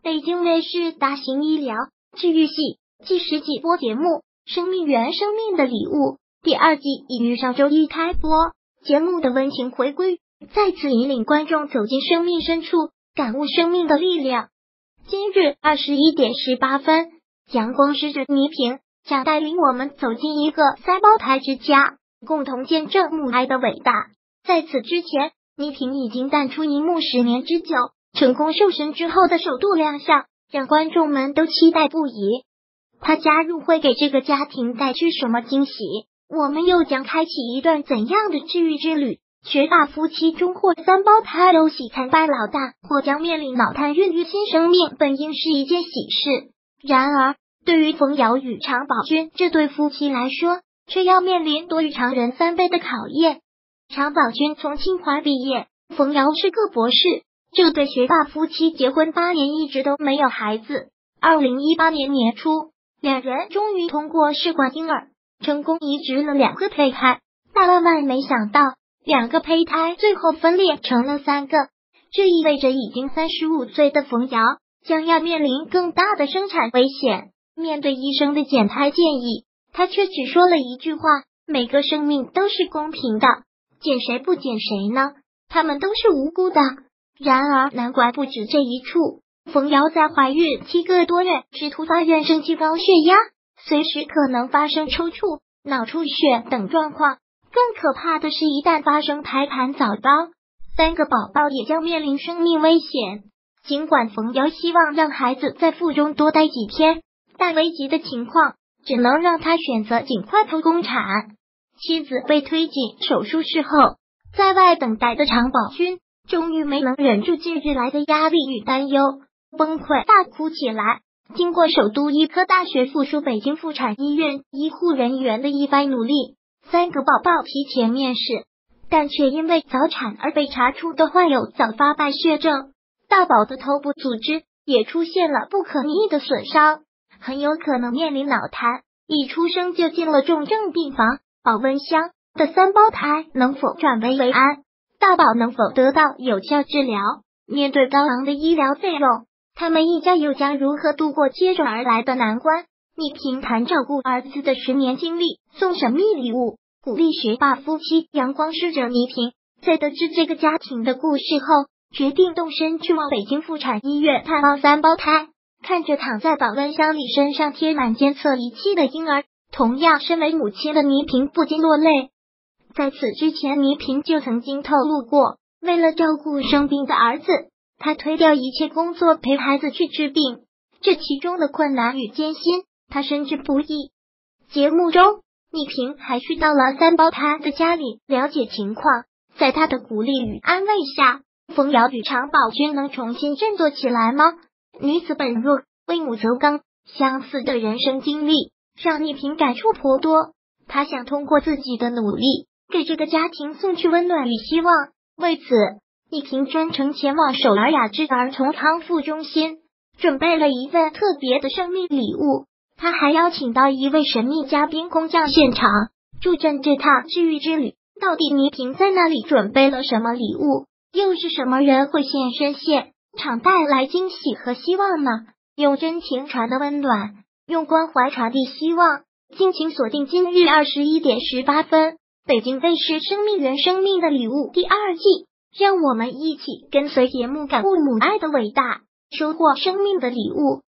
北京卫视大型医疗治愈系纪实纪播节目《生命源生命的礼物》第2季已于上周一开播。节目的温情回归再次引领观众走进生命深处，感悟生命的力量。今日21点18分，阳光使者倪萍将带领我们走进一个三胞胎之家，共同见证母爱的伟大。在此之前，倪萍已经淡出荧幕10年之久，成功瘦身之后的首度亮相，让观众们都期待不已。她加入会给这个家庭带去什么惊喜？我们又将开启一段怎样的治愈之旅？学霸夫妻中或三胞胎有喜参拜老大，或将面临脑瘫孕育新生命，本应是一件喜事。然而，对于冯瑶与常宝君这对夫妻来说，却要面临多于常人3倍的考验。常宝君从清华毕业，冯瑶是个博士，这对学霸夫妻结婚8年一直都没有孩子。2018年年初，两人终于通过试管婴儿，成功移植了2个胚胎，但万万没想到2个胚胎最后分裂成了3个，这意味着已经35岁的冯瑶将要面临更大的生产危险。面对医生的减胎建议，他却只说了一句话：每个生命都是公平的，减谁不减谁呢？他们都是无辜的。然而难怪不止这一处，冯瑶在怀孕7个多月时突发妊娠期高血压，随时可能发生抽搐、脑出血等状况。更可怕的是，一旦发生胎盘早夭，3个宝宝也将面临生命危险。尽管冯瑶希望让孩子在腹中多待几天，但危急的情况只能让他选择尽快剖宫产。妻子被推进手术室后，在外等待的常宝君终于没能忍住近日来的压力与担忧，崩溃大哭起来。经过首都医科大学附属北京妇产医院医护人员的一番努力，3个宝宝提前面试，但却因为早产而被查出的患有早发败血症，大宝的头部组织也出现了不可逆的损伤，很有可能面临脑瘫，一出生就进了重症病房。保温箱的3胞胎能否转危为安？大宝能否得到有效治疗？面对高昂的医疗费用，他们一家又将如何度过接踵而来的难关？倪萍谈照顾儿子的10年经历，送神秘礼物，鼓励学霸夫妻。阳光使者倪萍在得知这个家庭的故事后，决定动身去往北京妇产医院探望3胞胎。看着躺在保温箱里身上贴满监测仪器的婴儿，同样身为母亲的倪萍不禁落泪。在此之前，倪萍就曾经透露过，为了照顾生病的儿子，她推掉一切工作陪孩子去治病，这其中的困难与艰辛她深知不易。节目中，倪萍还去到了3胞胎的家里了解情况，在她的鼓励与安慰下，冯瑶与常宝君能重新振作起来吗？女子本弱，为母则刚，相似的人生经历让倪萍感触颇多。她想通过自己的努力，给这个家庭送去温暖与希望。为此，倪萍专程前往首尔雅致儿童康复中心，准备了一份特别的生命礼物。她还邀请到一位神秘嘉宾空降现场，助阵这趟治愈之旅。到底倪萍在那里准备了什么礼物？又是什么人会现身现场带来惊喜和希望呢？用真情传的温暖，用关怀传递希望。敬请锁定今日21点18分，北京卫视《生命源生命的礼物》第2季，让我们一起跟随节目感悟母爱的伟大，收获生命的礼物。